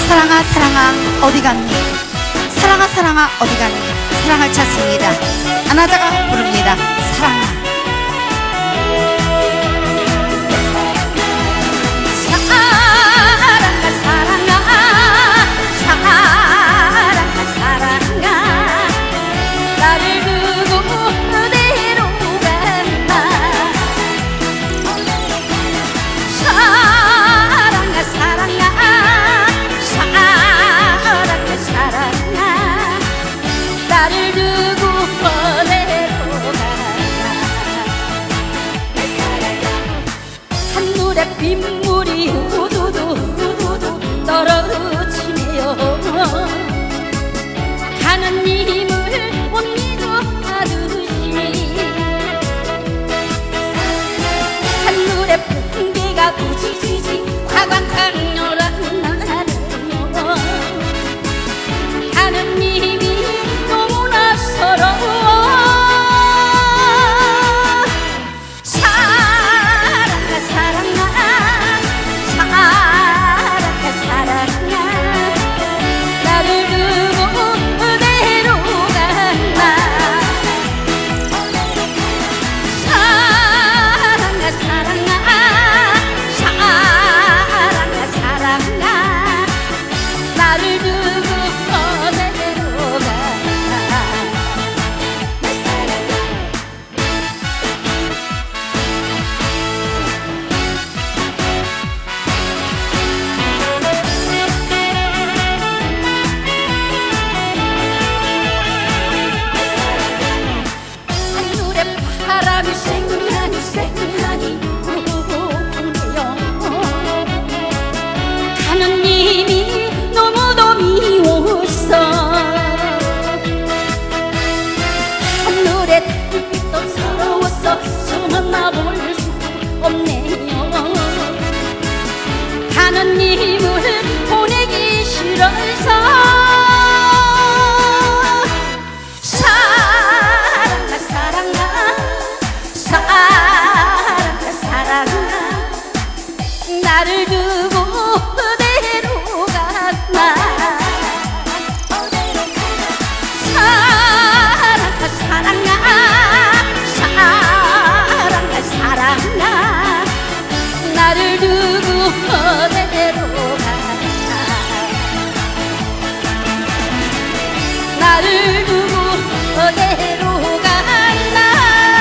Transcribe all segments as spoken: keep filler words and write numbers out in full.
사랑아 사랑아 어디 갔니? 사랑아 사랑아 어디 갔니? 사랑을 찾습니다. 안하자가 부릅니다. 사랑아. 빗물이 우두두 우두두 떨어지네요. 하느님을 못 믿어하듯이 하늘의 풍기가 우지지지 화관 강렬한 나는요. 하느님이 너무나 서러워. 하느님이 너무도 미워서 하늘의 달빛도 서러워서 저만 나볼 수 없네요. 하느님을 보내기 싫어서 사랑아 사랑아 사랑아 사랑아 나를 두고 어디로 갔나. 사랑아 사랑아 사랑아 사랑아 나를 두고 어디로 갔나. 나를 두고 어디로 갔나.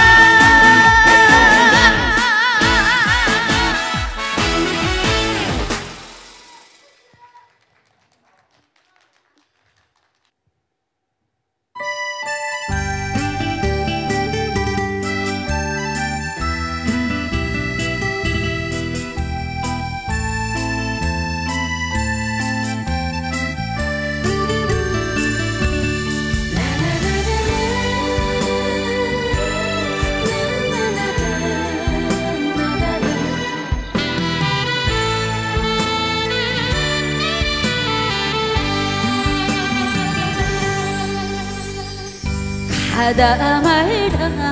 가다 말다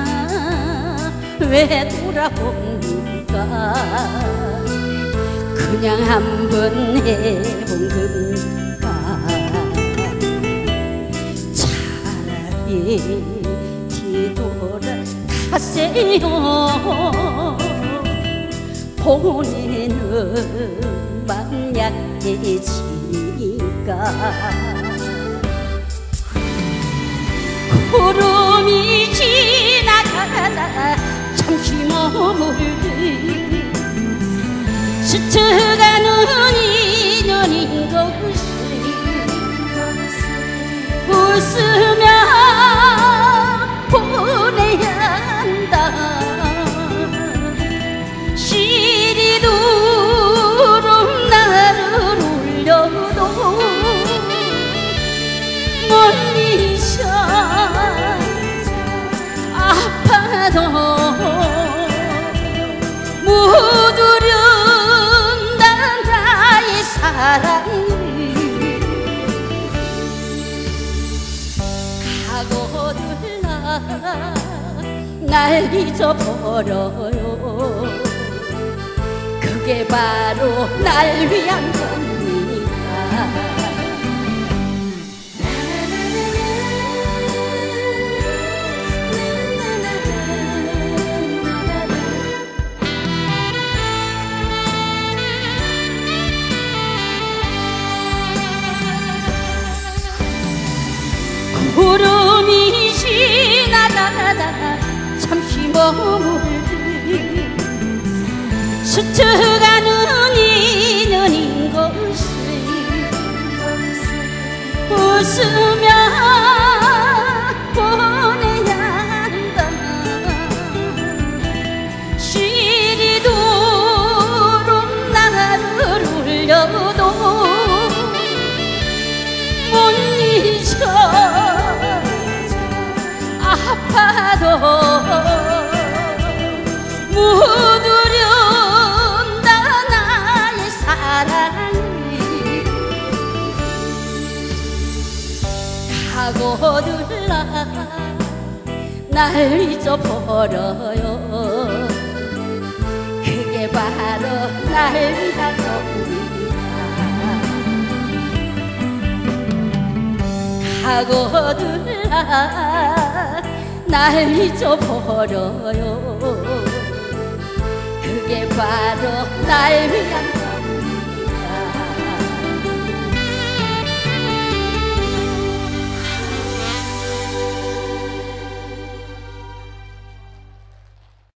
왜 돌아옵니까. 그냥 한번 해본 겁니까. 차라리 뒤돌아가세요. 보내는 맘 약해지니까. 구름이 지나가다 잠시 머물리 스쳐가는 인연인 것이 웃으며 보내야 한다. 시리도록 나를 울려도 멀리서 아파도 묻으련다 나의 사랑을. 가고들 날 잊어버려요. 그게 바로 날 위한 겁니다. 구름이 지나가다 잠시 머물리 스쳐가는 인연인 것을 웃으며 보내야 한다. 시리도록 나를 울려도 못 잊어. 아파도 묻으련다 나의 사랑이. 가고들라 날 잊어버려요. 그게 바로 날 위한 겁니다. 가고들라 날 잊어버려요. 그게 바로 날 위한